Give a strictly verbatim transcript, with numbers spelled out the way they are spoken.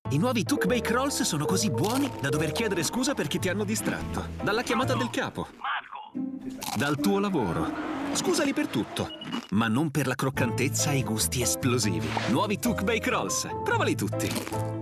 I nuovi Tuk Bake Rolls sono così buoni da dover chiedere scusa perché ti hanno distratto. Dalla chiamata del capo. Marco! Dal tuo lavoro. Scusali per tutto, ma non per la croccantezza e i gusti esplosivi. Nuovi Tuk Bake Rolls. Provali tutti.